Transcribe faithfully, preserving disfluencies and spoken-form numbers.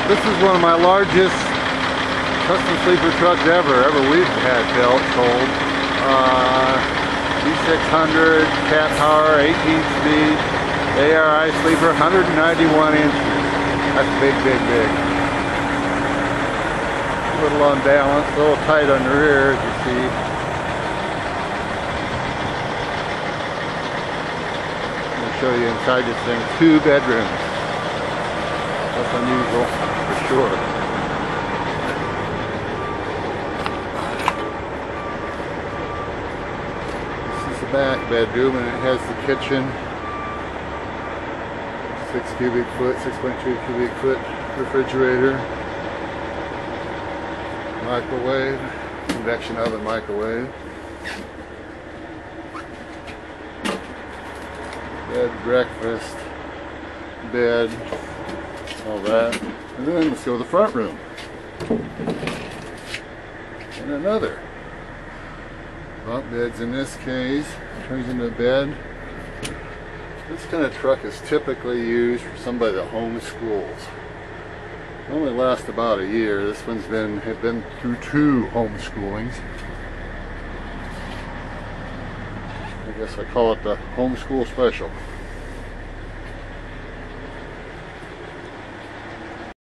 This is one of my largest custom sleeper trucks ever, ever we've had built, sold. Uh, T six hundred, cat power, eighteen speed, A R I sleeper, one hundred ninety-one inches. That's big, big, big. A little unbalanced, a little tight on the rear, as you see. I'm going to show you inside this thing. Two bedrooms. That's unusual, for sure. Back bedroom, and it has the kitchen, six cubic foot, six point two cubic foot refrigerator, microwave, convection oven microwave, bed, breakfast, bed, all that. And then let's go to the front room. And another. Bunk beds in this case, turns into a bed. This kind of truck is typically used for somebody that homeschools. It only lasts about a year. This one's been have been through two homeschoolings. I guess I call it the homeschool special.